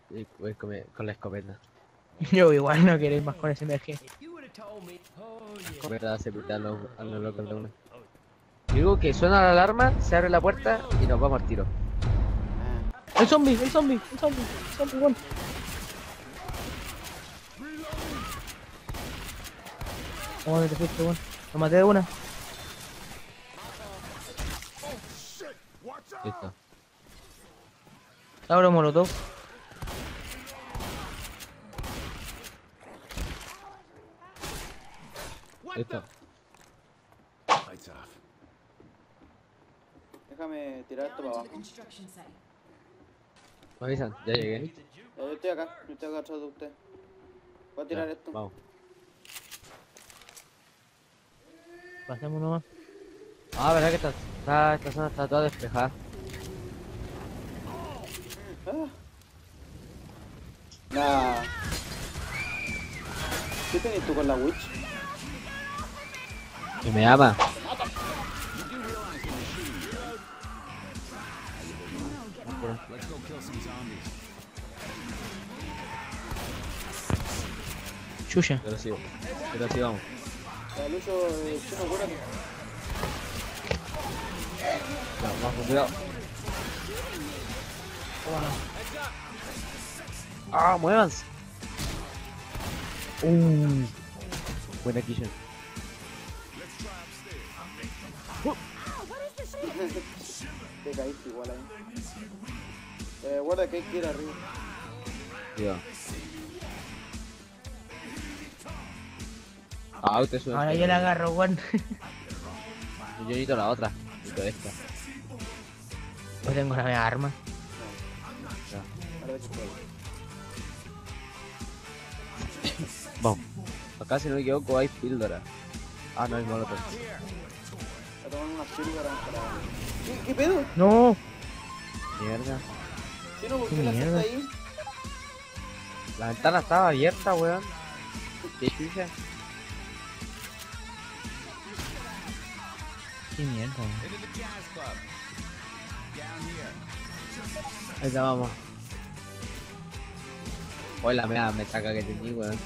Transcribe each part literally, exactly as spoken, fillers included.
Y voy con, mi- con la escopeta. Yo igual no queréis más con ese M G. La escopeta hace pitar a los, a los locos de una. Digo que suena la alarma, se abre la puerta y nos vamos al tiro. El zombie, el zombie, el zombie, el zombie, bueno. ¿Cómo te fuiste, bueno? Lo maté de una. Listo. Abro molotov. Listo. Lights off. Déjame tirar esto para abajo. Me avisan, ya llegué. Eh, yo estoy acá, yo estoy acá atrás de usted. Voy a tirar Ya, esto. vamos. Pasemos nomás. Ah, verdad que esta, esta, esta zona está toda despejada. Ah. Nah. ¿Qué tenés tú con la witch? Y me ama. Let's go kill some zombies. Chucha. Pero sí, pero sí vamos. La Lucho, eh, chino, cúrate. Ya, vamos con cuidado. Ah, muévanse. Uh, buena kitchen. Te caíste igual ahí. Eh, guarda que hay que ir arriba. Cuidado. Ah, usted sube. Ahora yo la agarro, weón. Yo necesito la otra. Necesito esta. Pues tengo la misma arma. Ya. Ahora de que estoy. Vamos. Acá si no me equivoco hay píldora. Ah, no hay molotov. Voy a tomar una píldora para... ¿Qué, ¿Qué pedo? No. Mierda. Chino, ¿por ¿Qué qué la mierda? haciste ahí? La ventana estaba abierta, weón. ¿Qué chucha? Qué mierda. Into the jazz club. Down here. Ahí está, vamos. Hoy la mea me saca que tení, weón.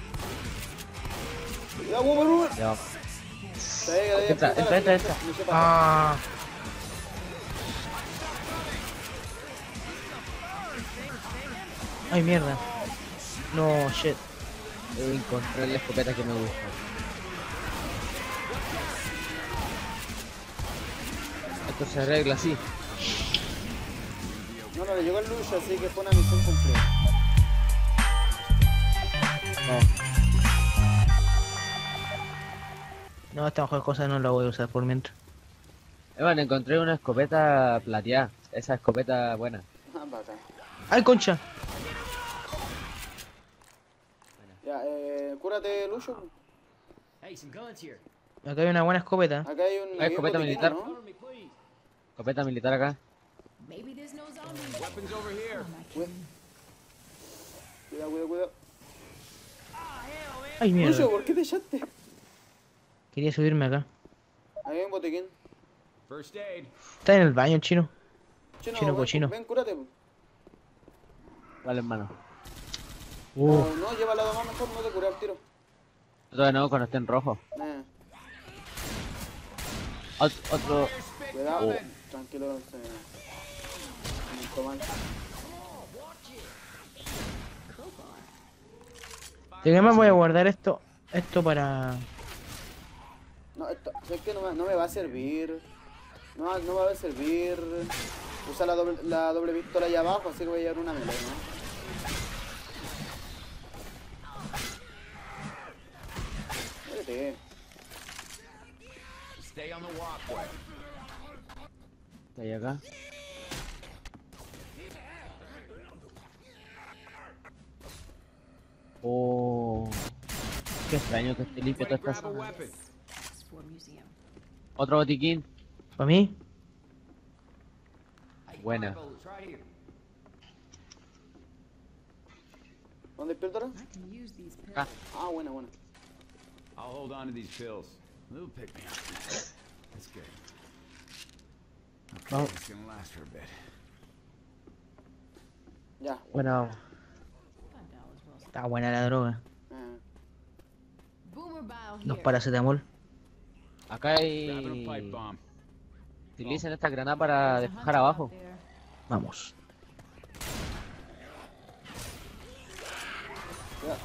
Ya, Boomer, Boomer. Ya vamos. Está ahí, ahí, Entra, apunta entra, la entra, flecha, entra. no sepa. Ah. Ay, mierda. No, shit. Eh, encontré la escopeta que me gusta. Esto se arregla así. No, no le llegó el Lucho, así que fue una misión cumplida. Vamos. No, esta mejor cosa no la voy a usar por mientras. Evan, encontré una escopeta plateada. Esa escopeta buena. Ah, bacán. ¡Ay, concha! Ya, eh, cúrate, Lucho. Hey, some guns here. Acá hay una buena escopeta. Acá hay un... Hay escopeta botiquín, militar. ¿no? Cover me, please. Escopeta militar acá. Maybe there's no zombies. Weapons over here. Cuidado, cuidado, cuidado. Ay, Lucho, mierda. ¿por qué te echaste? Quería subirme acá. Ahí hay un botiquín. First aid. Está en el baño el chino. Chino, Chino ven, cochino. ven, cúrate. Vale, hermano. Uh. No, no, lleva la doma mejor, no te curé al tiro. Todavía no, cuando esté en rojo. Nah, Ot- otro. cuidado, Oh. tranquilo, se... me entró mal. ¿De qué más voy a guardar esto? Esto para... No, esto, es que no me, no me va a servir. No, va- no me va a servir. Usa la doble, la doble pistola ahí abajo, así que voy a llevar una melee, ¿no? Muérete. Stay on the walkway. Está ahí acá. Oh. Qué extraño que esté limpio toda esta Grab a zona. weapon. It's for museum. Otro botiquín. ¿Para mí? Buena. Bullets right here. ¿Dónde hay píldora? I can use these pills. Acá. Ah, buena, buena. I'll hold on to these pills. They'll pick me up. That's good. Okay, Oh. it's gonna last for a bit. Ya. Bueno, Está buena la droga. Eh, Boomer bile Dos here. paracetamol. Acá Grabbing a pipe hay... bomb. Utilicen esta granada para There's a despejar hunter abajo. out there. Vamos. ya.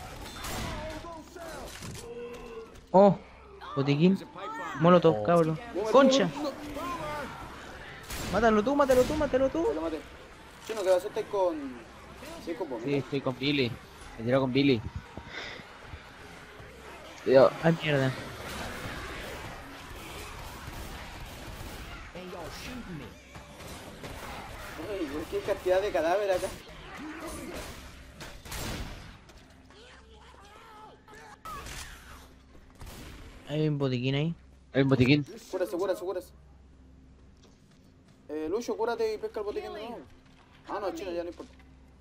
Oh, botiquín. There's a pipe bomb. Molotov, cabrón. Boomer, Concha. Boomer, no, Mátalo tú, mátalo tú, mátalo tú. te lo maté. Chino, ¿qué vas a hacer con... ¿Sí, con Sí, estoy con Billy. Me tiró con Billy. Tío, Ay, mierda. Hey, y'all shooting me. Ay, güey, qué cantidad de cadáveres acá. Hay un botiquín ahí. hay un botiquín. Cúrase, cúrase, cúrase. Eh, Lucho, cúrate y pesca el botiquín de nuevo. Ah, no, Chino, ya no importa.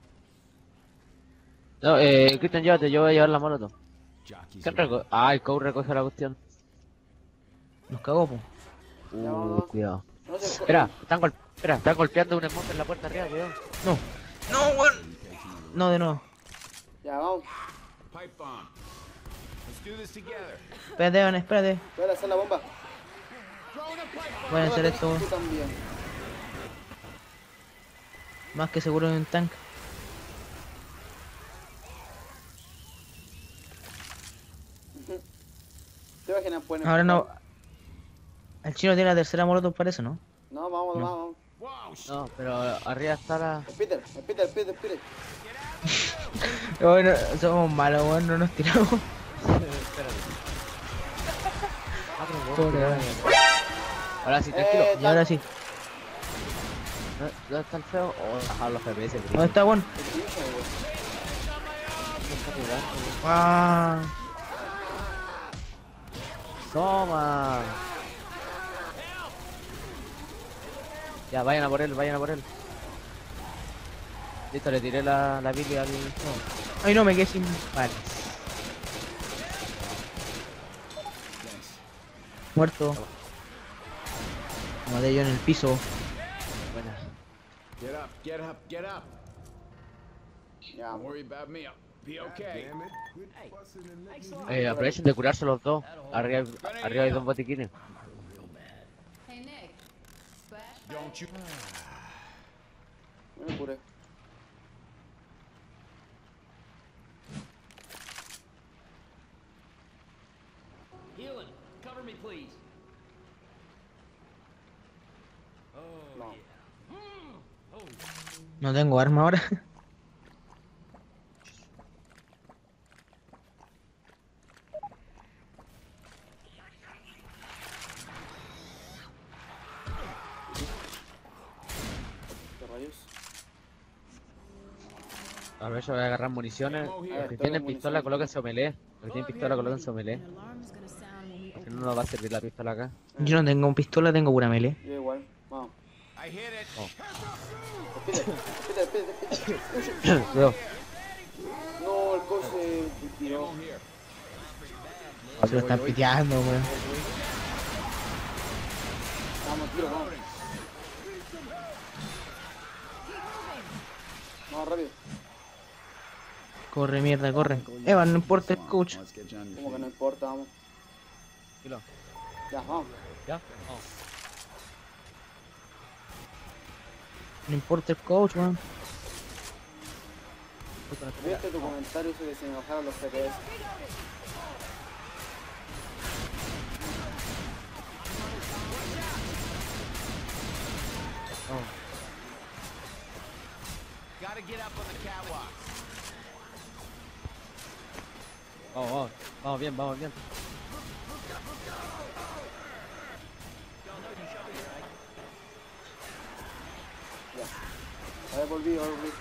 No, eh, Cristian, llévate, yo voy a llevar la molotov. Jockeys ¿Quién around. recoge? Ah, el Cole recoge la cuestión. Nos cagó, po. Ya, vamos, Uh, vamos. cuidado. No sé, Espera, están, gol espera, están golpeando un smoke en la puerta arriba, cuidado. No. No, weón. No, de nuevo. Ya, vamos. Pipe bomb. Let's do this together. Espérate, Evan, espérate. Voy a hacer la bomba. Voy a hacer esto, Tú weón. también. Más que seguro en un tanque. ¿Te imaginas? Pueden Ahora no. empujar? El chino tiene la tercera molotov, parece, ¿no? No, vamos, No. vamos. Wow, sh- No, pero arriba está la... El Peter, el Peter, el Peter, el Peter. Bueno, somos malos, weón, no nos tiramos. Pobre, weón. Ahora sí, tranquilo. Eh, Y ahora sí. ¿Dónde está el feo? Oh, bajar los F P S. bro. ¿Dónde está, weón? el pinche, güey. Está jugando. Ah. Toma. Ya, vayan a por él, vayan a por él. Listo, le tiré la, la Billy al... No. Ay, no, me quedé sin. Vale. Muerto. Me maté yo en el piso. Buena. Get up, get up, get up. Ya, Don't worry about me. I'll be okay. Eh, aprovechen de curarse los dos. Arriba, arriba hay dos botiquines. Hey, Nick. Splash. Don't you? me curé. Healing. Cover me, please. No. No tengo arma ahora. ¿Qué rayos? A ver, yo voy a agarrar municiones. Ammo Los here. que Todas tienen las pistola, municiones. colóquense o melee. Los que tienen pistola, colóquense o melee. An alarm's gonna sound when we Porque open. no nos va a servir la pistola acá. Yo no tengo pistola, tengo pura melee. Yo igual. Vamos. I hit it. El Peter, el Peter, el Peter, el Peter. Cuidado. No, el coche se tiró. Ammo here. Se lo están piteando, weón. Vamos, tiro, vamos. Vamos, rápido. Corre, mierda, corre. Evan, no importa el coach. Let's get you on your Como que feet. no importa, vamos. Tranquilo. Ya, vamos. ¿Ya? Vamos. No importa el coach, weón. Viste tu comentario ese que se me bajaron los F P S. Gotta get up on the catwalk. Vamos, vamos. Vamos bien, vamos bien. A ver, volví, a ver, volví.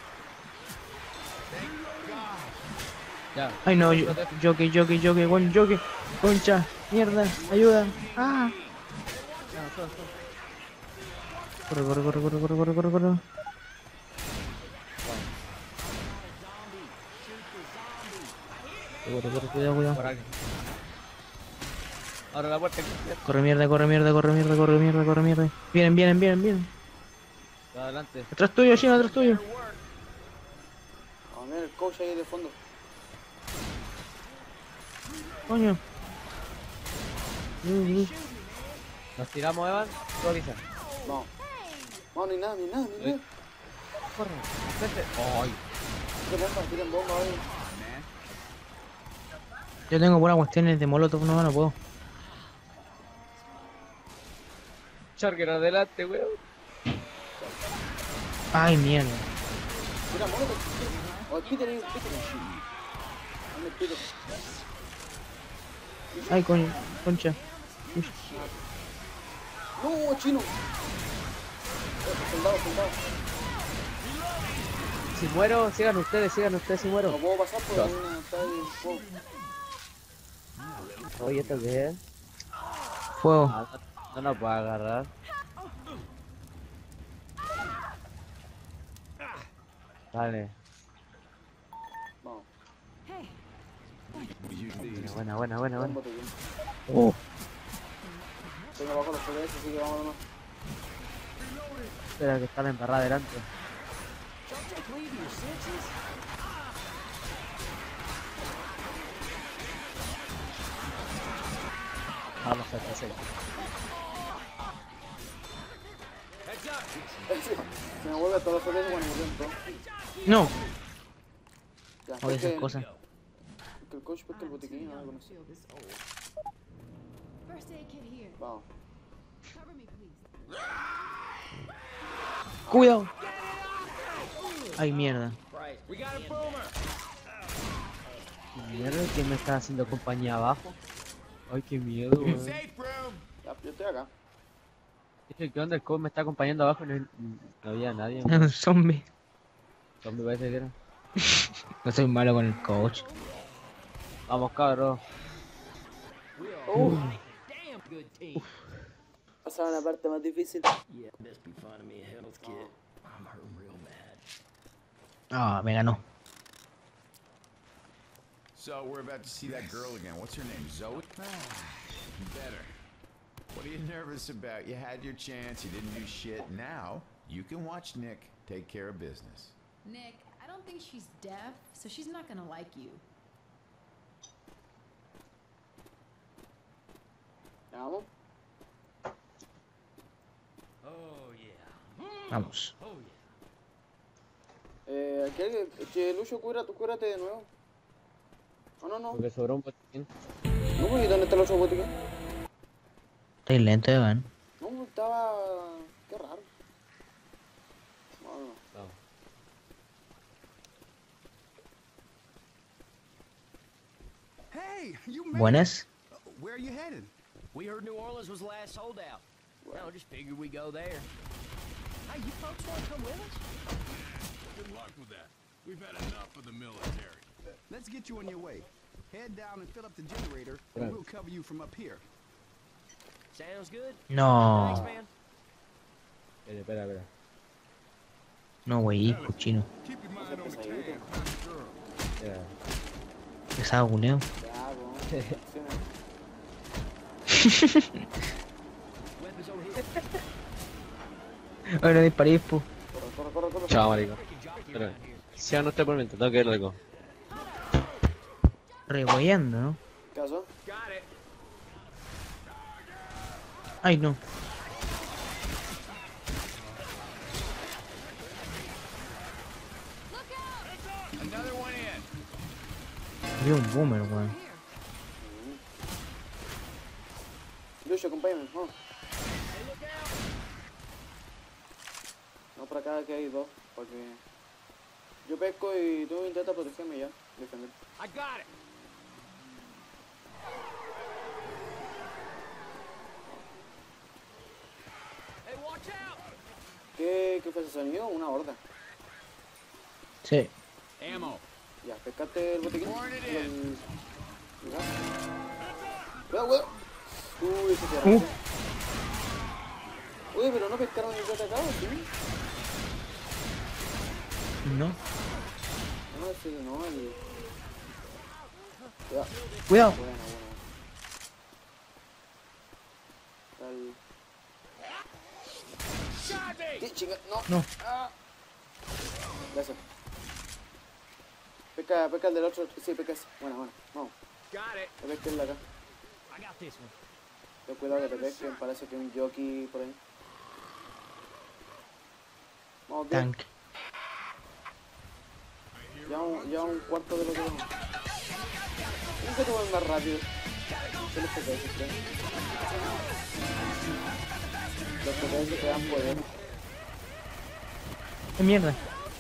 Ya. Ay, no, yo- jockey, jockey, jockey, weón, jockey. Concha, mierda, ayuda. Ah. Corre, corre, corre, corre, corre, corre, corre, corre. Corre, corre, cuidado, cuidado. Por aquí. Ahora la puerta. Corre mierda, corre mierda, corre mierda, corre mierda, corre mierda. Vienen, vienen, vienen, vienen. Adelante. Atrás tuyo, Chino, atrás tuyo. Vamos a ver el coach ahí de fondo. Coño. Mm, mm. Nos tiramos, Evan. Tú avisa. No. No, ni nada, ni nada, ni nada. Corre. Vete. Ay. Tiren bomba, tiren bomba, oye. Yo tengo buenas cuestiones de molotov, no, no puedo. Charger adelante, weón. Ay, mierda. Tira molotov. O el Peter, el Peter. Dame el Peter. Ay, coño, concha. No, chino. Eh, soldado, soldado. Si muero, sigan ustedes, sigan ustedes si No muero. puedo pasar porque hay una está ahí. Oh. Oye, ¿esto qué es? Fuego. Ah, no, no nos puedo agarrar. Vale. Vamos. Buena, buena, buena, buena, Buen buena. botellín. Oh. Tengo abajo los P D S, así que vámonos. Espera que está la embarrada delante. Vamos a hacer. Se me vuelve todos los P D S cuando me siento. No. Ya, Oye, pesque- esas cosas. Que el coach pesca el botiquín o algo, no sé. Feel this old. First aid kit here. Vamos. Cover me, please. Cuidado. Ay, mierda. We got a boomer. Mierda, ¿quién me está haciendo compañía abajo? Ay, qué miedo, weón. Safe room. Ya, yo estoy acá. Dije, ¿qué onda? El coach me está acompañando abajo y no, no había nadie. Un zombie. ¿Dónde parece que era? No soy malo con el coach. Vamos, cabros. Uh, Damn good team. pasaba la parte más difícil. Yeah, best be finding me a health kit. I'm hurting real bad. Ah, me ganó. So we're about to see that girl again. What's her name? Zoe? Better. What are you nervous about? You had your chance. You didn't do shit. Now you can watch Nick take care of business. Nick, I don't think she's deaf, so she's not gonna like you. Ya vamos. Oh yeah. Vamos. Oh yeah. Eh, aquí hay que Lucho, cura, tú cúrate de nuevo. Oh, no, no. Porque sobró un botiquín. No, pues, ¿y dónde está el otro botiquín? Estoy lento, Evan. No, pues, estaba. Qué raro. No, no. Vamos. Hey, you made Buenas. it. Where are you headed? We heard New Orleans was the last holdout. Well, just figured we'd go there. Hey, you folks want to come with us? Good luck with that. We've had enough of the military. Let's get you on your way. Head down and fill up the generator, Right. and we'll cover you from up here. Sounds good. No. Thanks, man. Espera, espera, espera. No, güey, cochino. Keep your mind on the Pesadito. cam, not the girl. Espera. Pesado, culeo. Ya, pues. Weapons over here. Ay, no disparé, po. Corre, corre, corre, corre. Chao, marico. Freaking jockey Espera. around here. Si no usted por mientras, tengo que ir algo. Regollando, ¿no? ¿Qué pasó? Got it. Ay, no. Another one in. Había un boomer, weón. Lucho, acompáñame. Vamos. No, por acá que hay dos. Porque. Yo pesco y tú intentas protegerme ya. Defender. I got it. Hey, watch out. ¿Qué, ¿Qué fue ese sonido? Una horda. Sí. Ammo. Ya, pescaste el botiquín. Pouring it El- in. el gas. Cuidado, cuidado. Uy, se te Uh. arrancó. Uy, pero no pescaron el que atacado, ¿sí? No. No, ese no, el. Cuidado. Cuidado. Buena, buena. Tal. Sí, chinga, no. No. Ah. Gracias. Pesca, pesca el del otro. Sí, pesca ese. Buena, buena. Vamos. Got it. Te pesquen la acá. I got this one. Ten cuidado que te pesquen, parece que hay un jockey por ahí. Vamos bien. Tank. Ya un, ya un cuarto de lo que vamos. Nunca te voy más rápido. ¿Qué les toca eso? Los P T S te dan poder. ¡Qué mierda!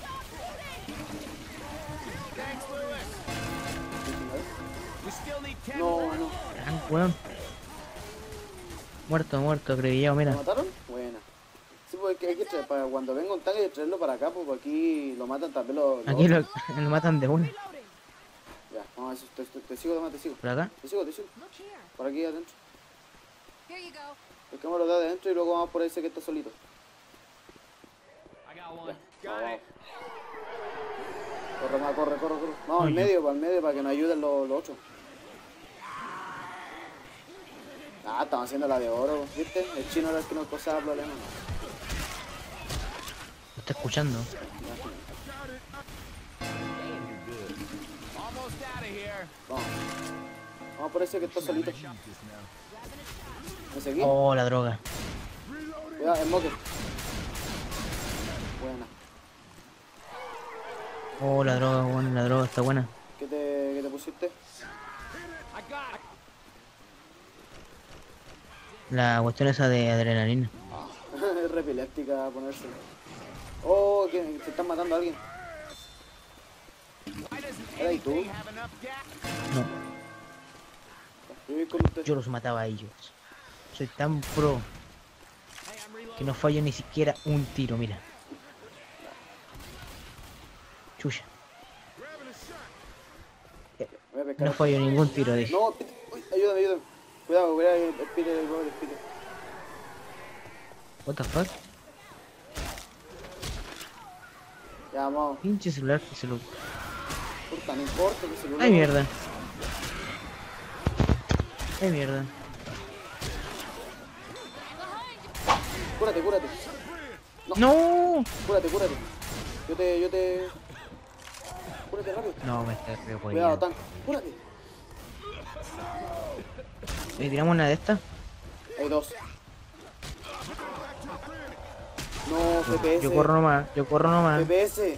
We still need ten No, more. no. Tank, weón. Muerto, muerto, acribillado, ¿Lo mira. mataron? Buena. Sí, porque hay que traer, para cuando venga un tanque hay que traerlo para acá, porque aquí lo matan también los... los Aquí lo, otros. lo matan de una. Ya, vamos a eso, te, te, te sigo, Tomás, te sigo. ¿Por acá? Te sigo, te sigo. Look here. Por aquí adentro. Here you go. Pescámoslo de adentro y luego vamos por ese que está solito. I got one. Ya, Got vamos. it. Corre más, corre, corre, corre. Vamos al Oye. medio, para el medio, para que nos ayuden los, los otros. Ah, estamos haciendo la de oro, ¿viste? El chino era el que nos causaba problemas. Lo está escuchando. Almost out of here. Vamos. Vamos por ese que está solito. ¿Me seguí? Oh, la droga. Cuidado, smoker. Buena. Oh, la droga, weón. La droga está buena. ¿Qué te, qué te pusiste? I got it. La cuestión esa de adrenalina. Es re epiléptica ponerse. Oh, que se están matando a alguien. Why doesn't ¿Era ahí tú? anything have enough gas? No, Yo voy con usted. yo los mataba a ellos. Soy tan pro Hey, I'm reloading. que no fallo ni siquiera un tiro, mira. Chucha. Voy a pescar. No fallo ningún tiro, dije. No, pit- uy, ayúdame, ayúdame. Cuidado, cuidado, el pite, el pobre pite. What the fuck? Ya, vamos. Pinche celular que se lo... Puta, no importa que se lo Ay, mierda. Ay, mierda. Cúrate, cúrate. ¡No! Cúrate, cúrate. Yo te, yo te... Cúrate rápido. No, me está re Cuidado, hueveando. tank. Cúrate. ¿Le tiramos una de estas? Hay dos. No, F P S. Yo corro nomás, yo corro nomás. F P S.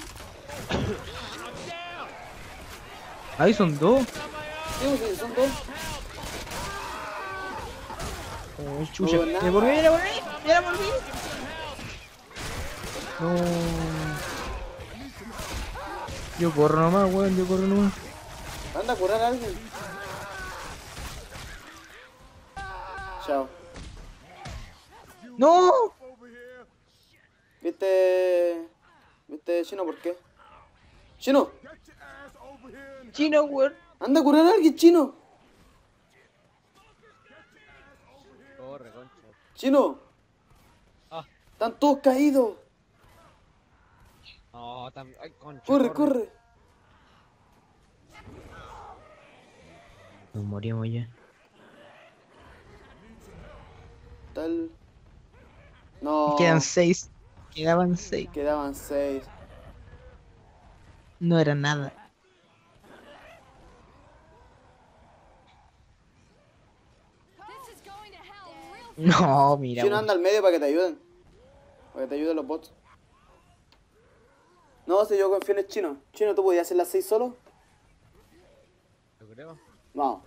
Ahí son dos. Sí, sí, son dos. Oh, chucha. No, nada. ¡Me volví, me volví! ¡Me volví! No. Yo corro nomás, weón, yo corro nomás. Anda a curar a alguien. Chao. ¡No! ¿Viste? ¿Viste, Chino, por qué? ¡Chino! Chino, weón. ¡Anda a curar a alguien, Chino! Corre, concha. ¡Chino! Ah. ¡Están todos caídos! No, tam... Ay, concha. ¡Corre, corre! Nos morimos ya. Tal... No. Quedan seis. Quedaban seis. Quedaban seis. No era nada. This is going to hell real No, mira. Chino, weón. anda al medio para que te ayuden. Para que te ayuden los bots. No, si yo confío en el Chino. Chino, ¿tú podías hacer las seis solo? Yo creo. Vamos.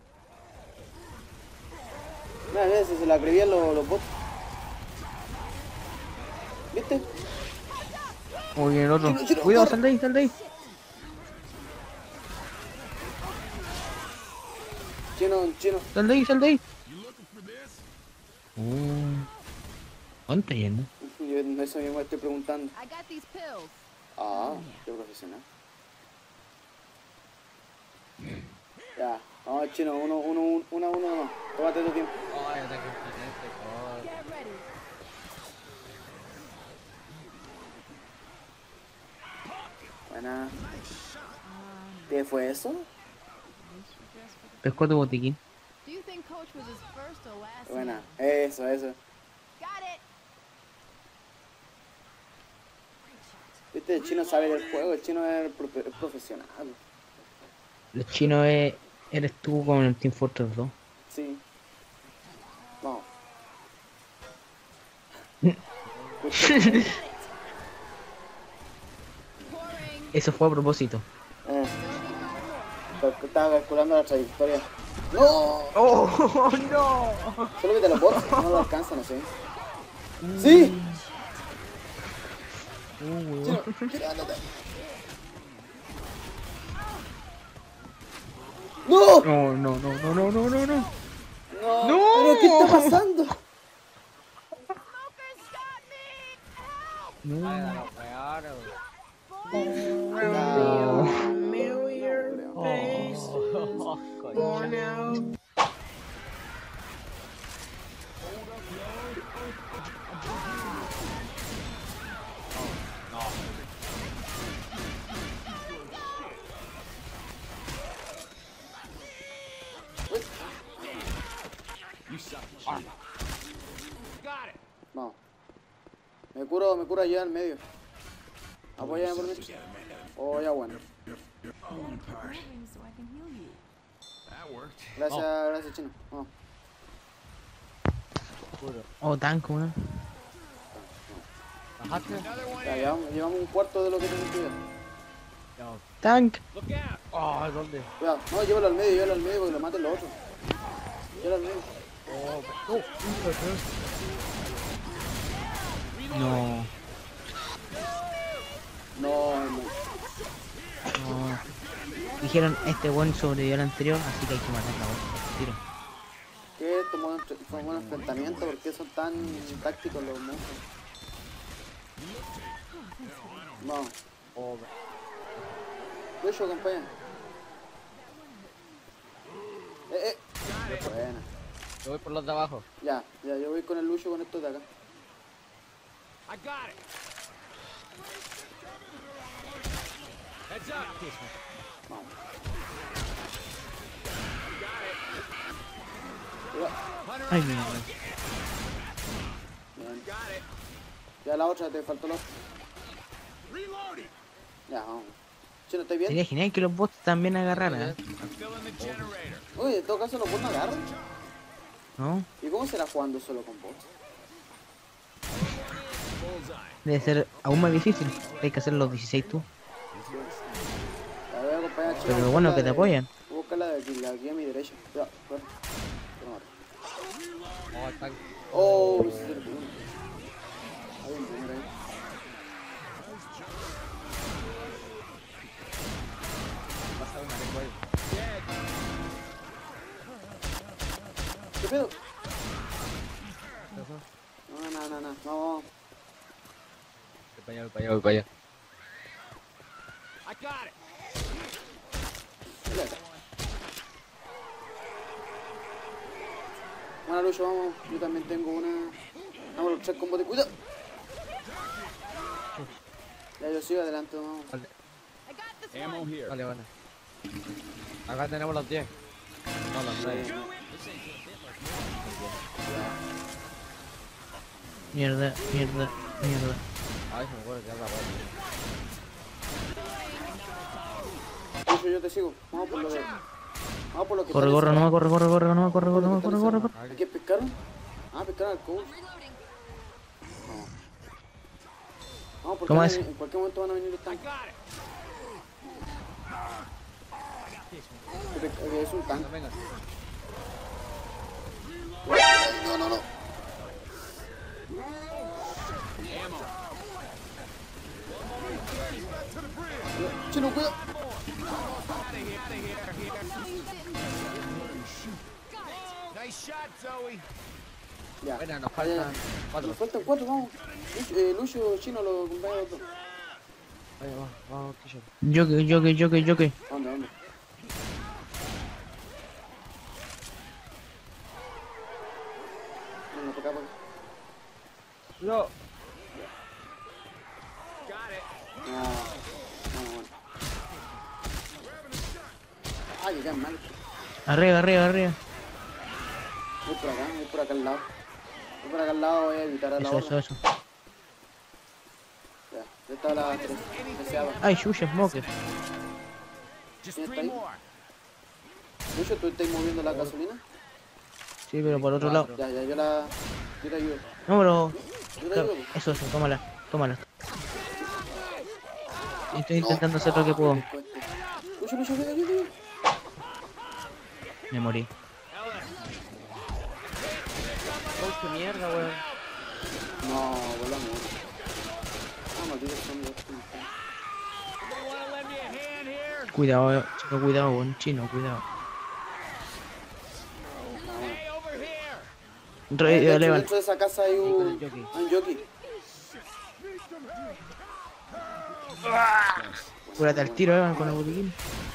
Mira, mira, si se la creían los, los bots. ¿Viste? Oye, el otro. Chino, Chino, Cuidado, corre. sal de ahí, sal de ahí. Chino, Chino. Sal de ahí, sal de ahí. Uh, ¿Dónde está yendo? Yo eso mismo estoy preguntando. I got these pills. Ah, qué profesional. Ya, vamos, Chino, uno, uno, uno, uno, uno, uno. Tómate tu tiempo. Ay, ataque imponente, corre. Get ready. Buena. ¿Qué fue eso? Pescó tu botiquín. Do you think Coach was his first or last Buena, name? eso, eso. Got it. Viste, el Chino sabe del juego, el Chino es, profe- es profesional. Los chinos es ¿Eres tú con el Team Fortress dos? Sí. Vamos. Eso fue a propósito. Eh, cal- estaba calculando la trayectoria. ¡No! ¡Oh, no! Solo que te lo bots, no lo alcanza, no sé. ¡Sí! Uh, Chino, Chino, ándate. ¡No! No, no, no, no, no, no, no, no. ¡No! ¡No! ¿Pero qué está pasando? Ay, la peor, No. oh, concha. Vamos. Me curo, me curo allá en medio. Apóyame por mí. Oh, ya bueno. That worked. Gracias, gracias, Chino. Vamos. Oh, tanco, weón. ¿Bajaste? Ya, llevamos, llevamos un cuarto de lo que tenemos que llevar. Tank. Oh, ¿dónde? Cuidado, no, llévalo al medio, llévalo al medio porque lo maten los otros. Llévalo al medio. No, No, no. no. Dijeron, este buen sobrevivió al anterior, así que hay que matarla, weón. Tiro. ¿Qué? Tomó un, tomó un enfrentamiento, ¿por qué son tan tácticos los monstruos? Vamos. Oh, Lucho, acompaña. Eh, eh. Buena. yo voy por los de abajo. Ya, ya, yo voy con el Lucho con estos de acá. I got it. Heads up. Vamos. Cuidado. Ay, mira, Bien. Got it. Ya la otra, te faltó la otra. Reloading. Ya, vamos. Chino, ¿estás bien? sería genial que los bots también agarraran, ¿eh? I'm filling the generator. Uy, en todo caso los bots no agarran. ¿No? ¿Y cómo será jugando solo con bots? Bullseye. Debe ser aún más difícil. Hay que hacer los dieciséis tú. La voy a acompañar, Chino. Pero bueno, que te apoyan. Búscala de aquí, la aquí a mi derecha. Ya, fuera. Lo mato. Oh, están. Oh, ese es el primero. Hay un primero ahí. Pasa una lengua ahí. ¿Qué pedo? No, no, no, no, no, vamos. Voy para allá, voy para allá, voy para allá. I got it. Espérate. Bueno, Lucho, vamos. Yo también tengo una. Vamos, los tres combos de cuidado. Ya, yo sigo adelante, vamos. Vale, Ammo here. vale, vale. Acá tenemos los diez. No, los nueve. Mierda, mierda, mierda. Ay, se me acuerdo que habla Lucho, yo te sigo. Vamos por lo de. Vamos por lo que Corre, está corre, reservado. no, corre, corre, corre, no, corre, corre, no, corre, corre, corre. ¿A quién pescaron? Ah, pescaron al coach. Vamos. Vamos, porque Toma van a eso. venir- en cualquier momento van a venir los I tanques. got it. Que pe- que Es un tanque. Venga, venga. No, no, no. Chino, cuidado. Nice shot, Zoe. Ya. Buena, nos Ya, faltan ya. cuatro. Nos faltan cuatro, vamos. Lucho, eh, Lucho, Chino, lo acompañan los dos. Vaya, vamos, vamos, que yo. Jockey, jockey, jockey, jockey. ¿Dónde, dónde? No, no, por acá, por acá. No. Got it. No, no, no. Ay, que quedan mal. Arriba, arriba, arriba. Voy por acá, voy por acá al lado. Voy por acá al lado, voy a evitar a la Eso, otra. eso, eso. Ya, ya está la tres- treceava. Ay, chucha, smoker. Just ¿Quién está three ahí? more. Lucho, ¿tú estás moviendo la gasolina? Sí, pero por otro lado. Ya, ya, yo la... Yo te ayudo. No, pero... Yo te Claro, ayudo. eso, eso, tómala, tómala. Estoy intentando hacer lo que puedo. Lucho, Lucho, ayuda, ayuda. Me morí. Oh, qué mierda, weón. No, volamos. Ah, maldito zombie. Cuidado, eh, chino, cuidado, buen chino, cuidado. Re, Dentro, Levan. dentro de esa casa hay Ahí con el un... jockey. Hay un jockey. Cúrate al tiro, Evan, con el botiquín.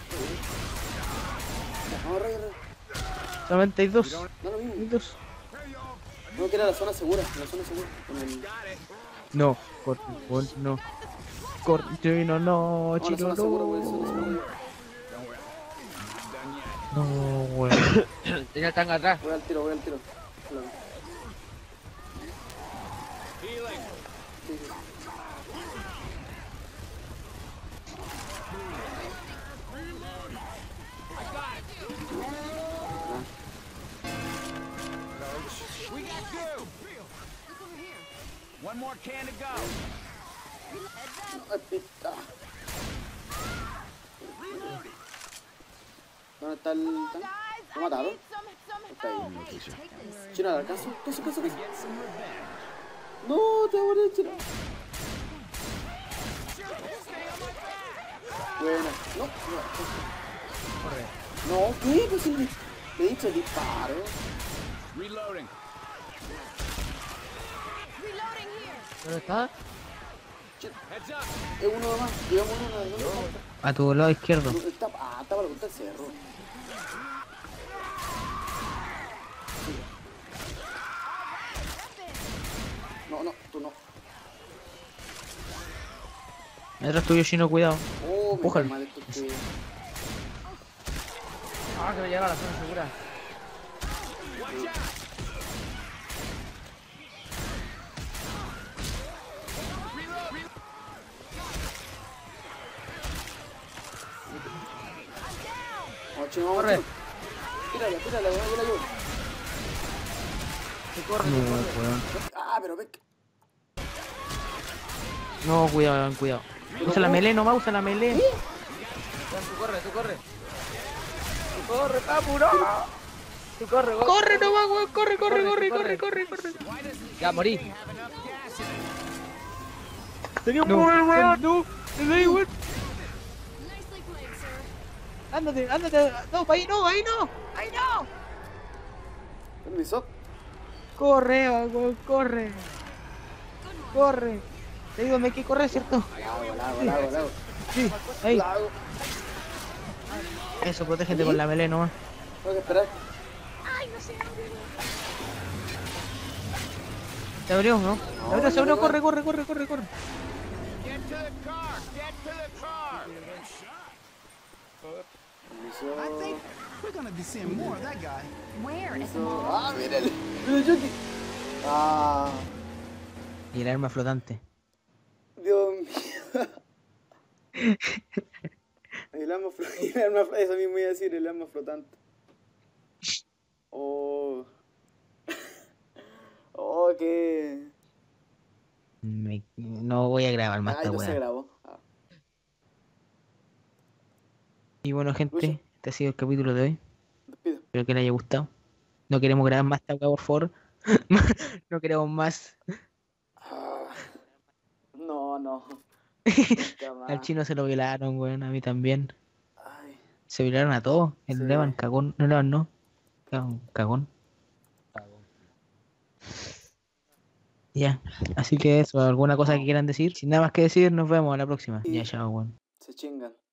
Vamos, rey, rey. Solamente hay dos. No lo mismo. Hay dos. No, que era la zona segura. La zona segura. Con el... No, corre, corre, no. Corre, chino, no, No, la chino, zona segura, güey. La zona no. segura. No, weón. Tenía el tanga atrás. Voy al tiro, voy al tiro. Claro. Sí, sí. We got two. One more can to go. Ay, pita. ¿Dónde está el tan? ¿Lo mataron? Está ahí. Chino, ¿le alcanzo? ¿Caso, caso, caso? No, te voy a morir, Chino. Bueno, no, no. No, ¿qué? Pues si le, le he dicho disparo. Reloading. ¿Dónde está? Heads up. Es uno más. Llevamos uno de los A tu lado izquierdo. Está, ah, está para la punta del cerro. No, no, tú no. Detrás tuyo, chino, cuidado. Oh, me Empújalo. cae mal esto que... Ah, que me llega a la zona segura. Oh, Chino, vamos, Corre. Chino. Tírala, tírala, yo la ayudo. Se corre, No, se corre. weón. Ah, pero ve. No, cuidado, Evan, cuidado. Usa la melee nomás, usa la melee. Ya, tú corre, tú corre. Tú corre, papu, no. Tú corre, go. Corre nomás, weón, corre, corre, Corre, corre, corre. corre, corre, corre. Ya, morí. Tenía un weón, weón. No, no, weón. Nicely played, sir. Ándate, ándate. No, ahí no, ahí no. Ahí no. Permiso. Corre, Evan, weón, corre. Corre. Te digo, me hay que correr, ¿cierto? Lago, lago, lago, lago. Sí, ahí. Lago. Eso, protégete con la melee nomás. Tengo que esperar. ¿Se abrió, no? ¿Se abrió, se abrió? no, Corre, corre, corre, corre, corre. Get to the car. Get to the car. Permiso. We're gonna be seeing more of that guy. Where? At the Permiso. mall? Ah, mira el... Mira el jockey. Ah, Y el arma flotante. Dios mío. El arma flotante. El arma fl- Eso mismo iba a decir, el arma flotante. Oh. Oh, qué... Me- No voy a grabar más Ay, esta no se weá. grabó. Ah. Y bueno, gente, Lucho. este ha sido el capítulo de hoy. Despido. Espero que les haya gustado. No queremos grabar más esta weá, por favor. No queremos más. Ah. No, no. Nunca más. Al chino se lo violaron, weón. A mí también. Ay. Se violaron a todos. El Sí. Levan, cagón. No, Levan, no. Cagón. Cagón. Ya. Así que eso, alguna cosa que quieran decir. Sin nada más que decir, nos vemos a la próxima. Sí. Ya, chao, weón. Se chingan.